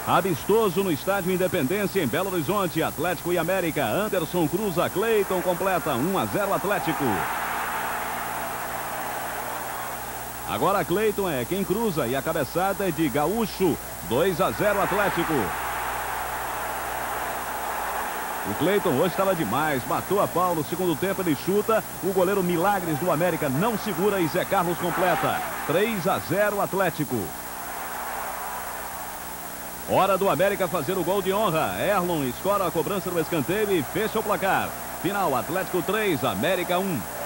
Amistoso no estádio Independência em Belo Horizonte, Atlético e América. Anderson cruza, Cleiton completa, 1-0 Atlético. Agora Cleiton é quem cruza e a cabeçada é de Gaúcho, 2-0 Atlético. O Cleiton hoje estava demais, matou a pau no segundo tempo, ele chuta, o goleiro Milagres do América não segura e Zé Carlos completa, 3-0 Atlético. Hora do América fazer o gol de honra. Erlon escora a cobrança do escanteio e fecha o placar. Final, Atlético 3, América 1.